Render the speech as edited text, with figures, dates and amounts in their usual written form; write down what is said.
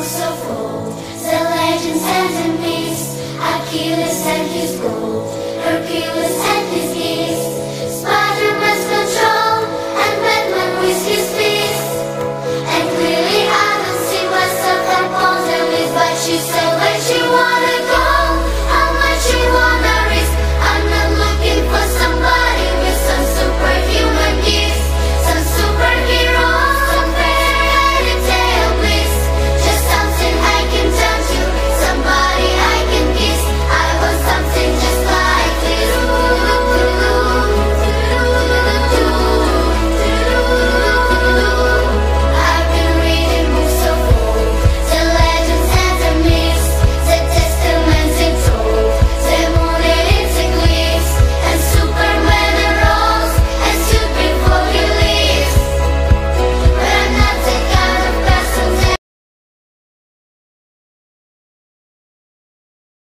so full. The legends and the myths, Achilles and his gold.